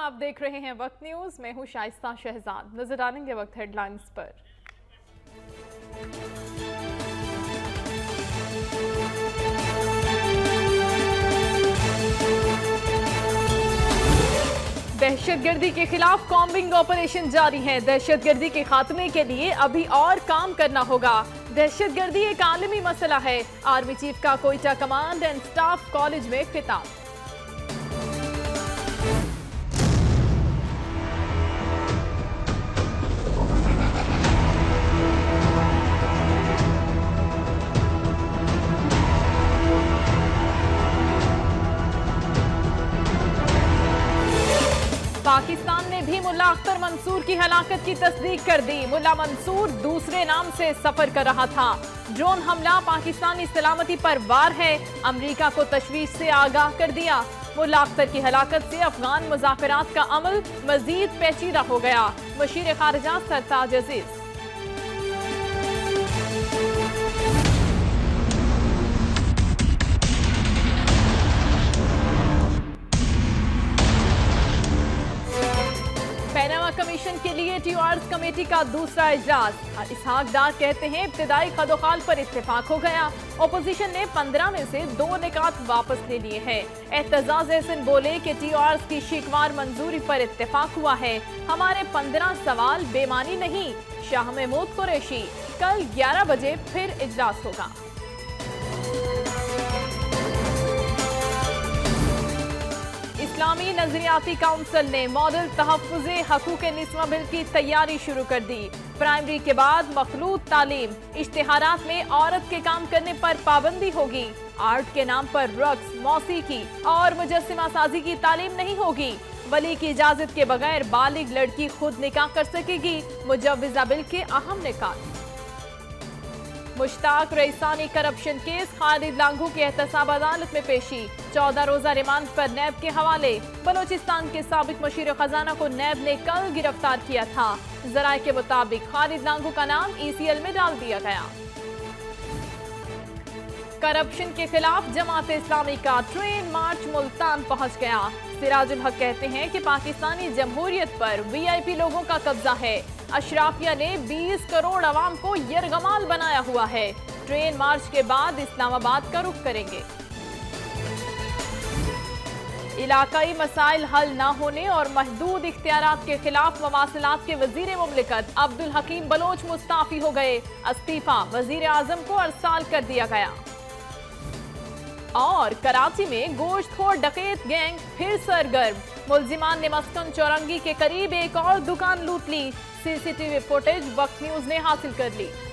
आप देख रहे हैं वक्त न्यूज। मैं हूं शाइस्ता शहजाद। नजर डालेंगे वक्त हेडलाइंस पर। दहशतगर्दी के खिलाफ कॉम्बिंग ऑपरेशन जारी है। दहशतगर्दी के खात्मे के लिए अभी और काम करना होगा। दहशतगर्दी एक आलमी मसला है। आर्मी चीफ का Quetta command and staff college में खिताब। पाकिस्तान ने भी मुल्ला अख्तर मंसूर की हलाकत की तस्दीक कर दी। मुल्ला मंसूर दूसरे नाम से सफर कर रहा था। ड्रोन हमला पाकिस्तानी सलामती पर वार है। अमेरिका को तशवीश से आगाह कर दिया। मुल्ला अख्तर की हलाकत से अफगान मुज़ाकरात का अमल मजीद पेचीदा हो गया। वज़ीर खारिजा सरताज अजीज। पैनामा कमीशन के लिए टीआरएस कमेटी का दूसरा इजलास। इसहाक डार कहते हैं इब्तिदाई खदोखाल पर इत्तेफाक हो गया। ओपोजिशन ने 15 में से 2 निकात वापस ले लिए हैं। एहतजाज एहसन बोले कि टीआरएस की शिकवार मंजूरी पर इत्तेफाक हुआ है। हमारे 15 सवाल बेमानी नहीं। शाह महमूद कुरैशी। कल 11 बजे फिर इजलास होगा। इस्लामी नजरियाती काउंसिल ने मॉडल तहफ़्फ़ुज़े हकूक़ निस्वा बिल की तैयारी शुरू कर दी। प्राइमरी के बाद मखलूत तालीम। इश्तिहारात में औरत के काम करने पर पाबंदी होगी। आर्ट के नाम पर रक्स, मौसीकी और मुजस्सिमा साजी की तालीम नहीं होगी। वली की इजाजत के बगैर बालिग लड़की खुद निकाह कर सकेगी। मुजव्विज़ा बिल के अहम निकात। Mushtaq Raisani corruption case. खालिद लांघू की एहतसाब अदालत में पेशी। 14 रोजा रिमांड पर नैब के हवाले। बलोचिस्तान के साबिक मशीर खजाना को नैब ने कल गिरफ्तार किया था। जराये के मुताबिक खालिद लांघू का नाम ईसीएल में डाल दिया गया। करप्शन के खिलाफ जमात इस्लामी का ट्रेन मार्च मुल्तान पहुंच गया। सिराजुल हक कहते हैं कि पाकिस्तानी जमहूरियत पर वीआईपी लोगों का कब्जा है। अशराफिया ने 20 करोड़ अवाम को यरगमाल बनाया हुआ है। ट्रेन मार्च के बाद इस्लामाबाद का रुख करेंगे। इलाकाई मसाइल हल न होने और महदूद इख्तियारात के खिलाफ मवासिलात के वजीर मुमलिकत अब्दुल हकीम बलोच मुस्ताफी हो गए। इस्तीफा वजीर आजम को अरसाल कर दिया गया। और कराची में गोश्तखोर डकैत गैंग फिर सरगर्म। मुल्जिमान ने मस्कन चौरंगी के करीब एक और दुकान लूट ली। सीसीटीवी फुटेज वक्त न्यूज ने हासिल कर ली।